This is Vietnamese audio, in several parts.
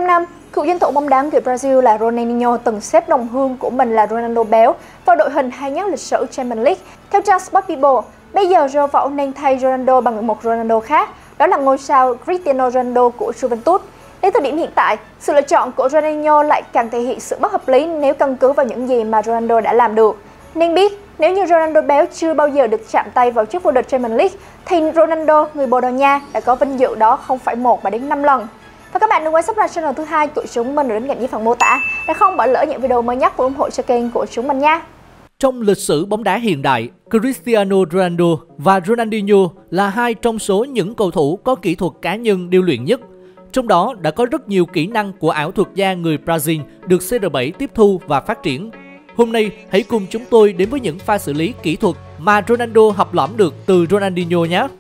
năm, cựu danh thủ bóng đá người Brazil là Ronaldinho từng xếp đồng hương của mình là Ronaldo béo vào đội hình hay nhất lịch sử Champions League. Theo trang Sport People, bây giờ João nên thay Ronaldo bằng một Ronaldo khác, đó là ngôi sao Cristiano Ronaldo của Juventus. Đến thời điểm hiện tại, sự lựa chọn của Ronaldinho lại càng thể hiện sự bất hợp lý nếu căn cứ vào những gì mà Ronaldo đã làm được. Nên biết, nếu như Ronaldo béo chưa bao giờ được chạm tay vào chức vô địch Champions League, thì Ronaldo, người Bồ Đào Nha, đã có vinh dự đó không phải 1 mà đến 5 lần. Và các bạn đừng quên subscribe channel thứ 2 của chúng mình đến kèm với phần mô tả để không bỏ lỡ những video mới nhất và ủng hộ cho kênh của chúng mình nha. Trong lịch sử bóng đá hiện đại, Cristiano Ronaldo và Ronaldinho là hai trong số những cầu thủ có kỹ thuật cá nhân điêu luyện nhất. Trong đó đã có rất nhiều kỹ năng của ảo thuật gia người Brazil được CR7 tiếp thu và phát triển. Hôm nay, hãy cùng chúng tôi đến với những pha xử lý kỹ thuật mà Ronaldo học lỏm được từ Ronaldinho nhé.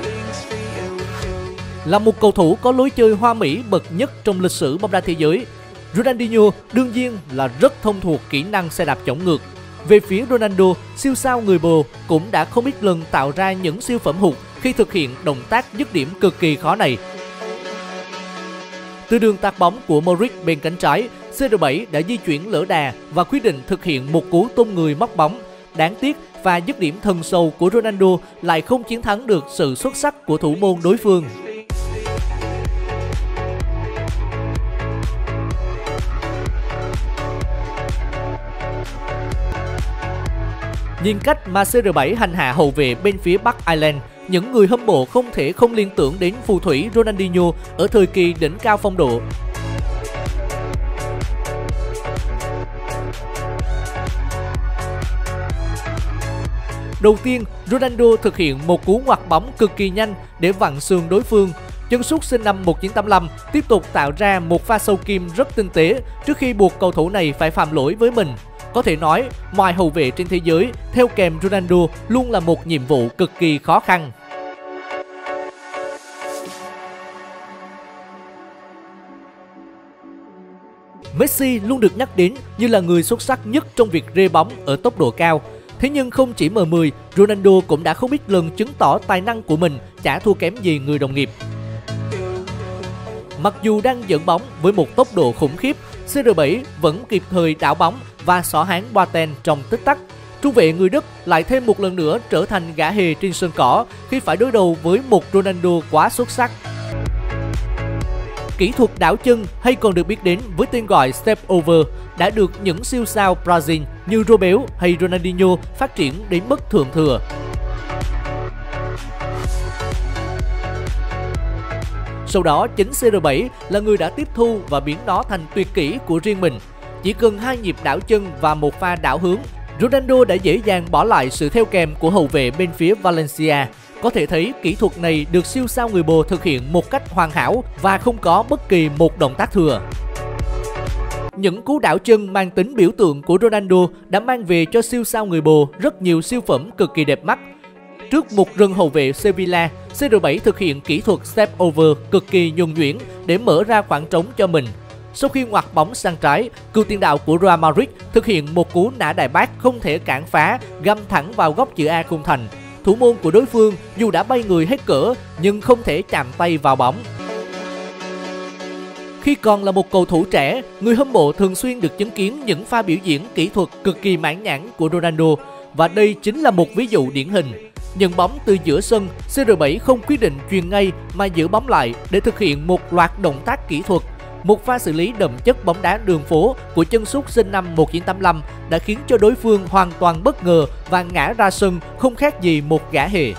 Là một cầu thủ có lối chơi hoa mỹ bậc nhất trong lịch sử bóng đá thế giới, Ronaldinho đương nhiên là rất thông thuộc kỹ năng xe đạp chổng ngược. Về phía Ronaldo, siêu sao người Bồ cũng đã không ít lần tạo ra những siêu phẩm hụt khi thực hiện động tác dứt điểm cực kỳ khó này. Từ đường tạt bóng của Modric bên cánh trái, CR7 đã di chuyển lỡ đà và quyết định thực hiện một cú tung người móc bóng. Đáng tiếc, pha dứt điểm thần sâu của Ronaldo lại không chiến thắng được sự xuất sắc của thủ môn đối phương. Nhìn cách mà CR7 hành hạ hậu vệ bên phía Bắc Ireland, những người hâm mộ không thể không liên tưởng đến phù thủy Ronaldinho ở thời kỳ đỉnh cao phong độ. Đầu tiên, Ronaldo thực hiện một cú ngoặt bóng cực kỳ nhanh để vặn sườn đối phương. Chân sút sinh năm 1985 tiếp tục tạo ra một pha sâu kim rất tinh tế trước khi buộc cầu thủ này phải phạm lỗi với mình. Có thể nói, mọi hậu vệ trên thế giới theo kèm Ronaldo luôn là một nhiệm vụ cực kỳ khó khăn. Messi luôn được nhắc đến như là người xuất sắc nhất trong việc rê bóng ở tốc độ cao. Thế nhưng không chỉ M10, Ronaldo cũng đã không ít lần chứng tỏ tài năng của mình chả thua kém gì người đồng nghiệp. Mặc dù đang dẫn bóng với một tốc độ khủng khiếp, CR7 vẫn kịp thời đảo bóng và xỏ háng Boateng trong tích tắc. Trung vệ người Đức lại thêm một lần nữa trở thành gã hề trên sân cỏ khi phải đối đầu với một Ronaldo quá xuất sắc. Kỹ thuật đảo chân hay còn được biết đến với tên gọi Step Over đã được những siêu sao Brazil như Robéo hay Ronaldinho phát triển đến mức thượng thừa. Sau đó, chính CR7 là người đã tiếp thu và biến nó thành tuyệt kỹ của riêng mình. Chỉ cần 2 nhịp đảo chân và một pha đảo hướng, Ronaldo đã dễ dàng bỏ lại sự theo kèm của hậu vệ bên phía Valencia. Có thể thấy kỹ thuật này được siêu sao người Bồ thực hiện một cách hoàn hảo và không có bất kỳ một động tác thừa. Những cú đảo chân mang tính biểu tượng của Ronaldo đã mang về cho siêu sao người Bồ rất nhiều siêu phẩm cực kỳ đẹp mắt. Trước một rừng hậu vệ Sevilla, CR7 thực hiện kỹ thuật step over cực kỳ nhuần nhuyễn để mở ra khoảng trống cho mình. Sau khi ngoặt bóng sang trái, cựu tiền đạo của Real Madrid thực hiện một cú nã đại bác không thể cản phá, găm thẳng vào góc chữ A khung thành. Thủ môn của đối phương dù đã bay người hết cỡ nhưng không thể chạm tay vào bóng. Khi còn là một cầu thủ trẻ, người hâm mộ thường xuyên được chứng kiến những pha biểu diễn kỹ thuật cực kỳ mãn nhãn của Ronaldo, và đây chính là một ví dụ điển hình. Nhận bóng từ giữa sân, CR7 không quyết định chuyền ngay mà giữ bóng lại để thực hiện một loạt động tác kỹ thuật. Một pha xử lý đậm chất bóng đá đường phố của chân sút sinh năm 1985 đã khiến cho đối phương hoàn toàn bất ngờ và ngã ra sân không khác gì một gã hề.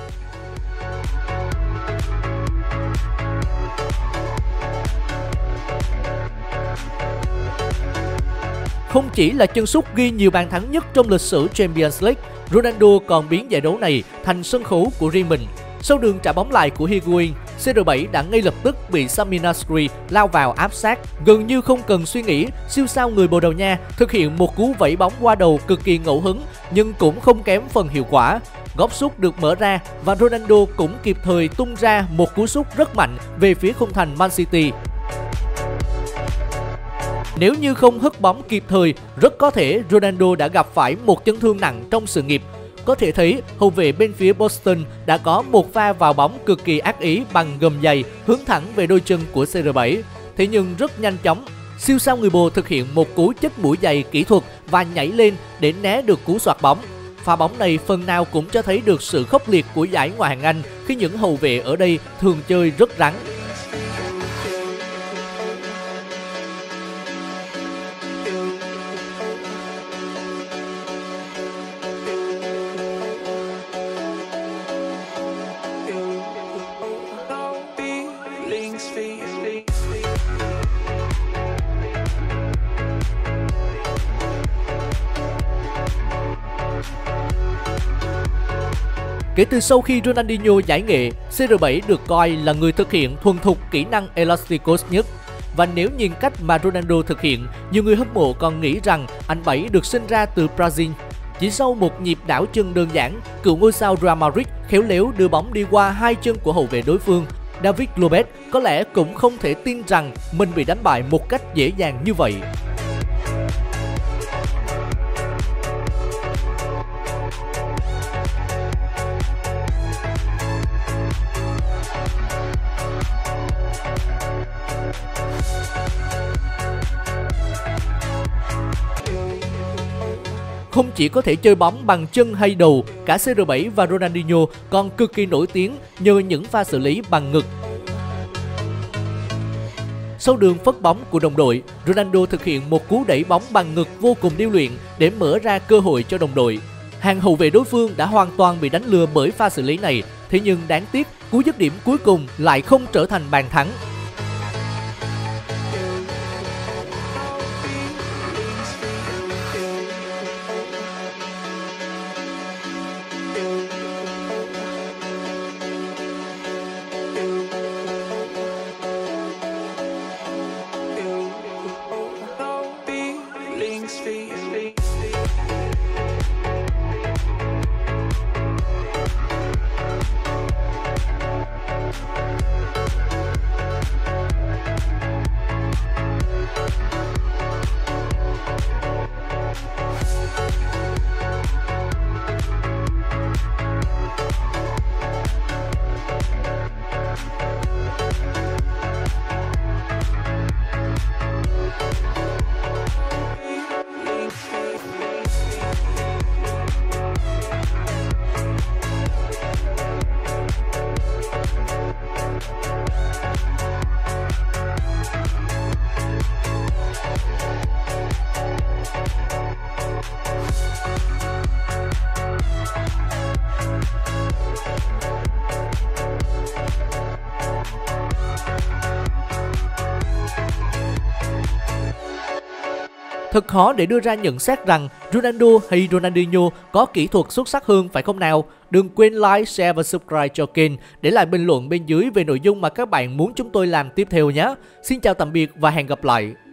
Không chỉ là chân sút ghi nhiều bàn thắng nhất trong lịch sử Champions League, Ronaldo còn biến giải đấu này thành sân khấu của riêng mình. Sau đường trả bóng lại của Higuain, CR7 đã ngay lập tức bị Samir Nasri lao vào áp sát. Gần như không cần suy nghĩ, siêu sao người Bồ Đào Nha thực hiện một cú vẩy bóng qua đầu cực kỳ ngẫu hứng nhưng cũng không kém phần hiệu quả. Góc sút được mở ra và Ronaldo cũng kịp thời tung ra một cú sút rất mạnh về phía khung thành Man City. Nếu như không hất bóng kịp thời, rất có thể Ronaldo đã gặp phải một chấn thương nặng trong sự nghiệp. Có thể thấy, hậu vệ bên phía Boston đã có một pha vào bóng cực kỳ ác ý bằng gầm giày hướng thẳng về đôi chân của CR7. thế nhưng rất nhanh chóng. Siêu sao người Bồ thực hiện một cú chích mũi giày kỹ thuật và nhảy lên để né được cú xoạc bóng. Pha bóng này phần nào cũng cho thấy được sự khốc liệt của giải Ngoại hạng Anh khi những hậu vệ ở đây thường chơi rất rắn. Kể từ sau khi Ronaldinho giải nghệ, CR7 được coi là người thực hiện thuần thục kỹ năng Elasticos nhất. Và nếu nhìn cách mà Ronaldo thực hiện, nhiều người hâm mộ còn nghĩ rằng anh Bảy được sinh ra từ Brazil. Chỉ sau một nhịp đảo chân đơn giản, cựu ngôi sao Real Madrid khéo léo đưa bóng đi qua hai chân của hậu vệ đối phương. David Lopez có lẽ cũng không thể tin rằng mình bị đánh bại một cách dễ dàng như vậy. Không chỉ có thể chơi bóng bằng chân hay đầu, cả CR7 và Ronaldinho còn cực kỳ nổi tiếng nhờ những pha xử lý bằng ngực. Sau đường phất bóng của đồng đội, Ronaldo thực hiện một cú đẩy bóng bằng ngực vô cùng điêu luyện để mở ra cơ hội cho đồng đội. Hàng hậu vệ đối phương đã hoàn toàn bị đánh lừa bởi pha xử lý này, thế nhưng đáng tiếc cú dứt điểm cuối cùng lại không trở thành bàn thắng. Thật khó để đưa ra nhận xét rằng Ronaldo hay Ronaldinho có kỹ thuật xuất sắc hơn phải không nào? Đừng quên like, share và subscribe cho kênh để lại bình luận bên dưới về nội dung mà các bạn muốn chúng tôi làm tiếp theo nhé. Xin chào tạm biệt và hẹn gặp lại.